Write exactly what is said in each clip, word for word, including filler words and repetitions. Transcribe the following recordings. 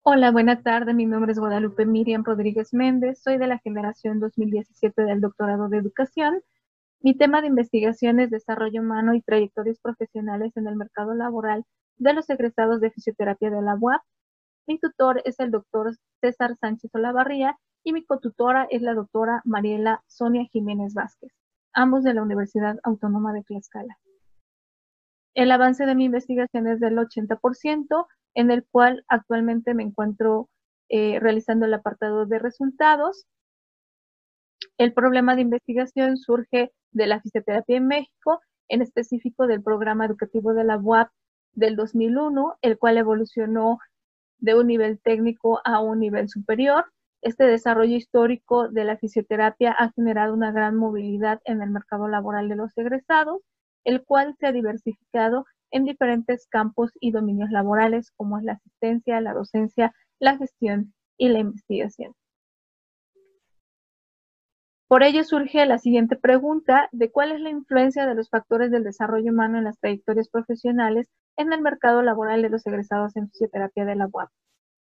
Hola, buena tarde. Mi nombre es Guadalupe Miriam Rodríguez Méndez. Soy de la generación dos mil diecisiete del doctorado de educación. Mi tema de investigación es desarrollo humano y trayectorias profesionales en el mercado laboral de los egresados de fisioterapia de la U A P. Mi tutor es el doctor César Sánchez Olavarría y mi cotutora es la doctora Mariela Sonia Jiménez Vázquez, ambos de la Universidad Autónoma de Tlaxcala. El avance de mi investigación es del ochenta por ciento, en el cual actualmente me encuentro eh, realizando el apartado de resultados. El problema de investigación surge de la fisioterapia en México, en específico del programa educativo de la U A P del dos mil uno, el cual evolucionó de un nivel técnico a un nivel superior. Este desarrollo histórico de la fisioterapia ha generado una gran movilidad en el mercado laboral de los egresados, el cual se ha diversificado en diferentes campos y dominios laborales, como es la asistencia, la docencia, la gestión y la investigación. Por ello surge la siguiente pregunta de cuál es la influencia de los factores del desarrollo humano en las trayectorias profesionales en el mercado laboral de los egresados en fisioterapia de la U A P.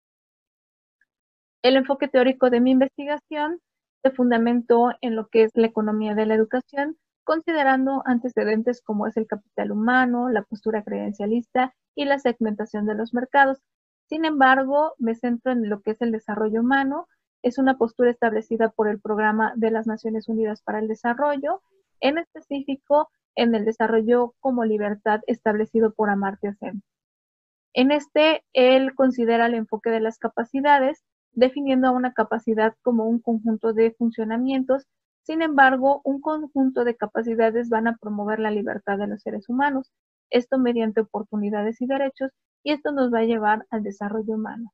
El enfoque teórico de mi investigación se fundamentó en lo que es la economía de la educación, considerando antecedentes como es el capital humano, la postura credencialista y la segmentación de los mercados. Sin embargo, me centro en lo que es el desarrollo humano. Es una postura establecida por el Programa de las Naciones Unidas para el Desarrollo, en específico en el desarrollo como libertad establecido por Amartya Sen. En este, él considera el enfoque de las capacidades, definiendo a una capacidad como un conjunto de funcionamientos. Sin embargo, un conjunto de capacidades van a promover la libertad de los seres humanos, esto mediante oportunidades y derechos, y esto nos va a llevar al desarrollo humano.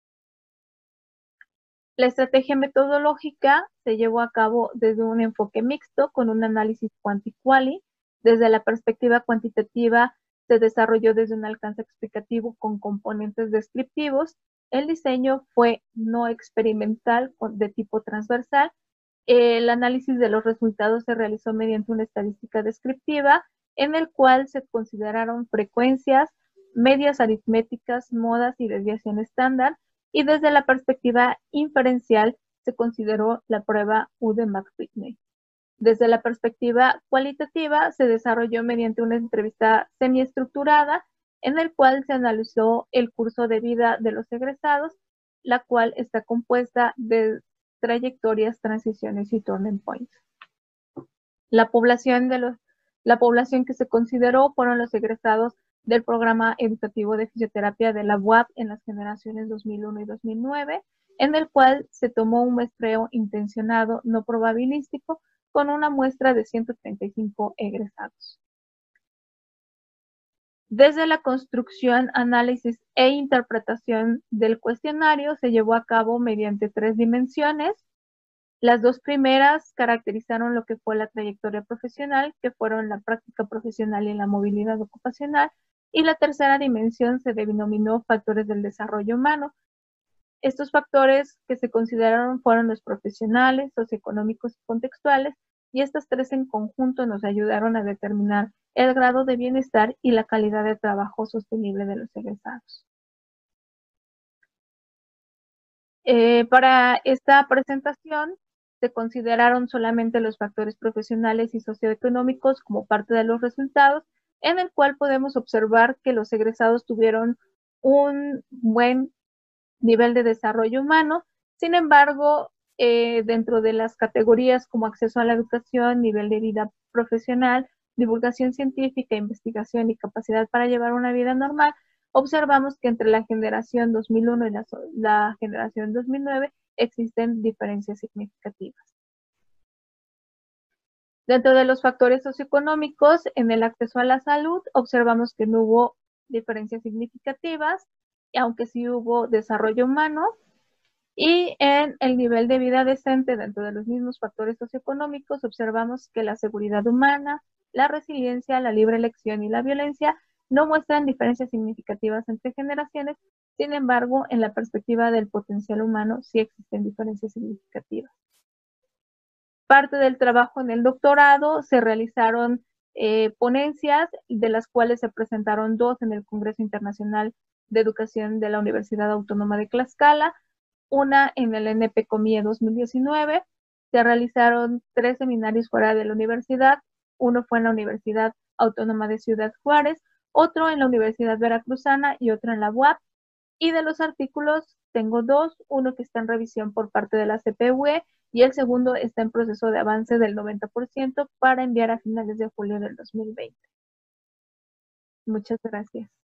La estrategia metodológica se llevó a cabo desde un enfoque mixto con un análisis quanti-quali. Desde la perspectiva cuantitativa se desarrolló desde un alcance explicativo con componentes descriptivos. El diseño fue no experimental de tipo transversal. El análisis de los resultados se realizó mediante una estadística descriptiva en el cual se consideraron frecuencias, medias aritméticas, modas y desviación estándar. Y desde la perspectiva inferencial se consideró la prueba U de McPhee. Desde la perspectiva cualitativa se desarrolló mediante una entrevista semiestructurada en el cual se analizó el curso de vida de los egresados, la cual está compuesta de trayectorias, transiciones y turning points. La población, de los, la población que se consideró fueron los egresados del programa educativo de fisioterapia de la U A P en las generaciones dos mil uno y dos mil nueve, en el cual se tomó un muestreo intencionado no probabilístico con una muestra de ciento treinta y cinco egresados. Desde la construcción, análisis e interpretación del cuestionario se llevó a cabo mediante tres dimensiones. Las dos primeras caracterizaron lo que fue la trayectoria profesional, que fueron la práctica profesional y la movilidad ocupacional, y la tercera dimensión se denominó factores del desarrollo humano. Estos factores que se consideraron fueron los profesionales, socioeconómicos y contextuales, y estas tres en conjunto nos ayudaron a determinar el grado de bienestar y la calidad de trabajo sostenible de los egresados. Eh, para esta presentación se consideraron solamente los factores profesionales y socioeconómicos como parte de los resultados, en el cual podemos observar que los egresados tuvieron un buen nivel de desarrollo humano. Sin embargo, eh, dentro de las categorías como acceso a la educación, nivel de vida profesional, divulgación científica, investigación y capacidad para llevar una vida normal, observamos que entre la generación dos mil uno y la, la generación dos mil nueve existen diferencias significativas. Dentro de los factores socioeconómicos, en el acceso a la salud, observamos que no hubo diferencias significativas, aunque sí hubo desarrollo humano. Y en el nivel de vida decente, dentro de los mismos factores socioeconómicos, observamos que la seguridad humana, la resiliencia, la libre elección y la violencia no muestran diferencias significativas entre generaciones. Sin embargo, en la perspectiva del potencial humano sí existen diferencias significativas. Parte del trabajo en el doctorado se realizaron eh, ponencias, de las cuales se presentaron dos en el Congreso Internacional de Educación de la Universidad Autónoma de Tlaxcala, una en el N P Comie dos mil diecinueve. Se realizaron tres seminarios fuera de la universidad. Uno fue en la Universidad Autónoma de Ciudad Juárez, otro en la Universidad Veracruzana y otro en la U A P. Y de los artículos tengo dos, uno que está en revisión por parte de la C P U E y el segundo está en proceso de avance del noventa por ciento para enviar a finales de julio del dos mil veinte. Muchas gracias.